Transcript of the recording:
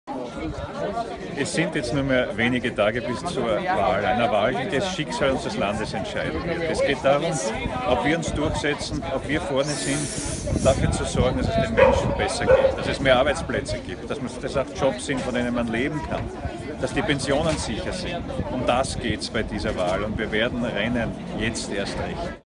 Es sind jetzt nur mehr wenige Tage bis zur Wahl, einer Wahl, die das Schicksal unseres Landes entscheiden wird. Es geht darum, ob wir uns durchsetzen, ob wir vorne sind, um dafür zu sorgen, dass es den Menschen besser geht, dass es mehr Arbeitsplätze gibt, dass auch Jobs sind, von denen man leben kann, dass die Pensionen sicher sind. Um das geht es bei dieser Wahl und wir werden rennen, jetzt erst recht.